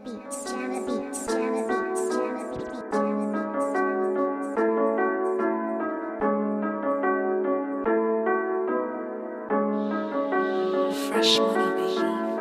Fresh money, baby.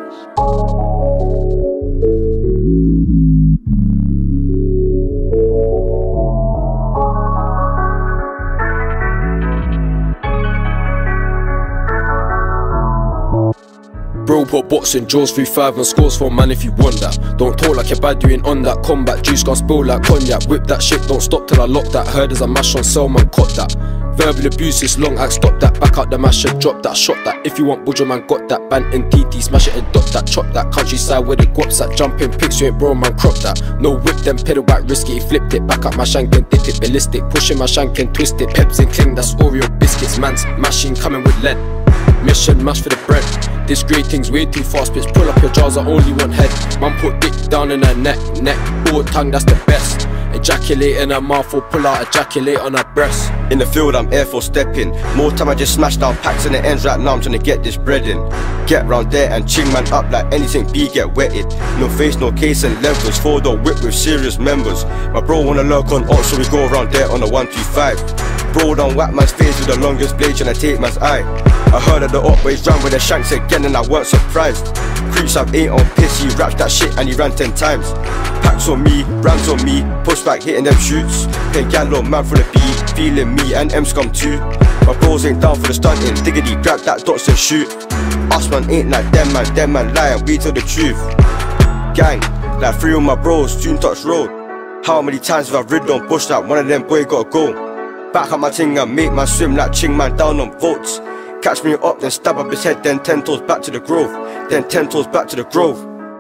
Bro put boxing jaws 3-5 and scores for man if you want that. Don't talk like you're bad, you ain't on that. Combat juice gon' spill like cognac. Whip that shit, don't stop till I lock that. Heard as I mash on cell, man, caught that. Verbal abuse is long act, stop that. Back out the mash and drop that. Shot that. If you want budger, man, got that. Band and TT, smash it and dot that. Chop that. Countryside where the guaps at. Jumping pics, you ain't bro, man, crop that. No whip, then pedal back, risky. Flipped it, back up my shank and dip it. Ballistic, pushing my shank and twist it. Peps and cling, that's Oreo biscuits. Man's mashing, coming with lead. Mission, mash for the bread. This great thing's way too fast, bitch. Pull up your jaws, I only want head. Man put dick down in her neck, all tongue, that's the best. Ejaculate in her mouth or pull out, ejaculate on her breast. In the field I'm air for stepping. More time I just smash down packs and it ends right now. I'm trying to get this bread in. Get round there and ching man up like anything B get wetted. No face, no case and levels. 4-door whip with serious members. My bro wanna lurk on ox, so we go around there on the 125. Bro done whack man's face with the longest blade trying to take man's eye. I heard of the op but he's ran with the shanks again and I weren't surprised. Creeps I've ate on piss, he raps that shit and he ran 10 times. Packs on me, brands on me, push back hitting them shoots. Pay gal on man for the beat, feeling me and M scum too. My bros ain't down for the stunting, diggity grab that dots and shoot. Us man ain't like them man lie and we tell the truth. Gang, like 3 of my bros, June touch road. How many times have I ridden on bush that one of them boy gotta go? Back up my ting and make man swim like ching man down on votes. Catch me up, then stab up his head, then 10 toes back to the grove. Then 10 toes back to the grove.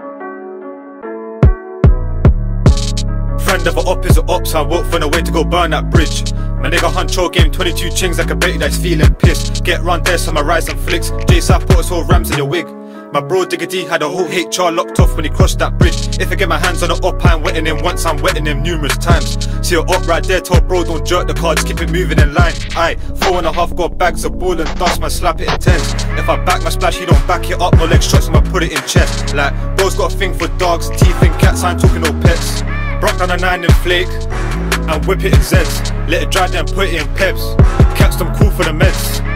Friend of an op is an op, so I won't find a way to go burn that bridge. My nigga Huncho game 22 chings like a baby that's feeling pissed. Get round there, so my rise and flicks. J-South put us all rams in your wig. My bro Diggity had a whole HR locked off when he crossed that bridge. If I get my hands on the op, I'm wetting him once, I'm wetting him numerous times. See your op right there, told bro don't jerk the car, just keep it moving in line. Aye, 4.5 got bags of ball and dust, man slap it intense. If I back my splash, he don't back it up, no leg shots, I'ma put it in chest. Like, bro's got a thing for dogs, teeth and cats, I ain't talking no pets. Brock down a 9 and flake, and whip it in Zeds. Let it dry then put it in peps. Caps them cool for the meds.